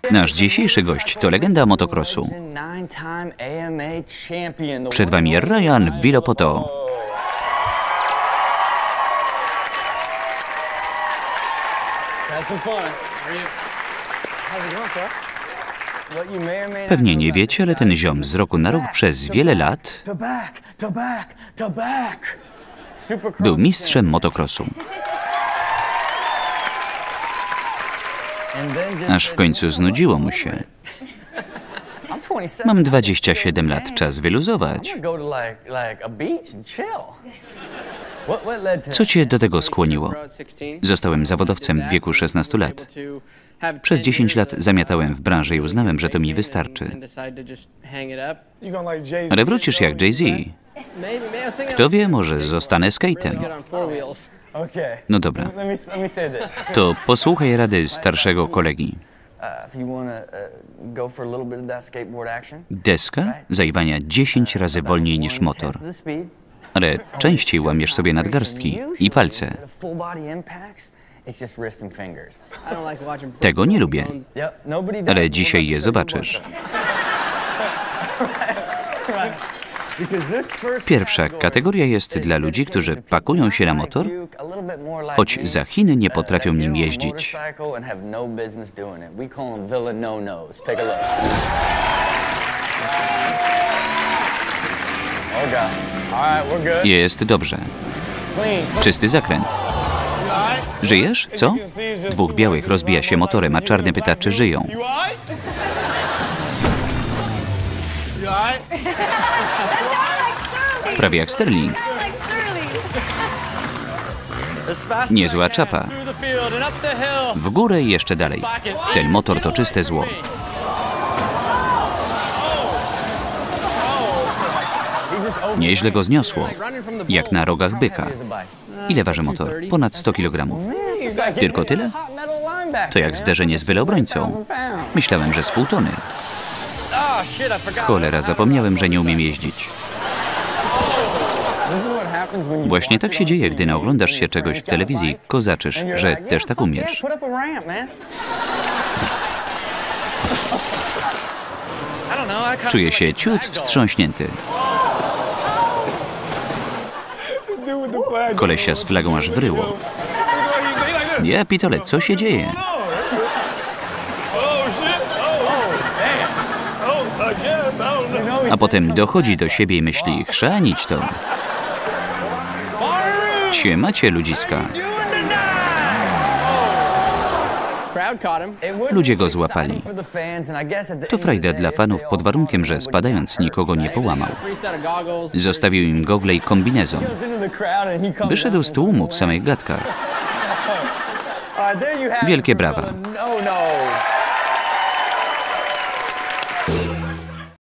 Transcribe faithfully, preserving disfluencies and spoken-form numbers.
Nasz dzisiejszy gość to legenda motocrossu. Przed Wami Ryan Villopoto. Pewnie nie wiecie, ale ten ziom z roku na rok przez wiele lat był mistrzem motocrossu. Aż w końcu znudziło mu się. Mam dwadzieścia siedem lat, czas wyluzować. Co Cię do tego skłoniło? Zostałem zawodowcem w wieku szesnastu lat. Przez dziesięć lat zamiatałem w branży i uznałem, że to mi wystarczy. Ale wrócisz jak Jay-Z. Kto wie, może zostanę skatem. No dobra. To posłuchaj rady starszego kolegi. Deska zajwania dziesięć razy wolniej niż motor. Ale częściej łamiesz sobie nadgarstki i palce. Tego nie lubię. Ale dzisiaj je zobaczysz. Pierwsza kategoria jest dla ludzi, którzy pakują się na motor, choć za Chiny nie potrafią nim jeździć. Jest dobrze. Czysty zakręt. Żyjesz? Co? Dwóch białych rozbija się motorem, a czarny pyta, czy żyją. Prawie jak Sterling. Niezła czapa. W górę i jeszcze dalej. Ten motor to czyste zło. Nieźle go zniosło. Jak na rogach byka. Ile waży motor? Ponad sto kilogramów. Tylko tyle? To jak zderzenie z byle obrońcą. Myślałem, że z pół tony. Cholera, zapomniałem, że nie umiem jeździć. Właśnie tak się dzieje, gdy naoglądasz się czegoś w telewizji, kozaczysz, że też tak umiesz. Czuję się ciut wstrząśnięty. Kolesia z flagą aż wryło. Ja pitole, co się dzieje? A potem dochodzi do siebie i myśli, chrzanić to. Ciemacie ludziska. Ludzie go złapali. To frajda dla fanów pod warunkiem, że spadając nikogo nie połamał. Zostawił im gogle i kombinezon. Wyszedł z tłumu w samych gadkach. Wielkie brawa.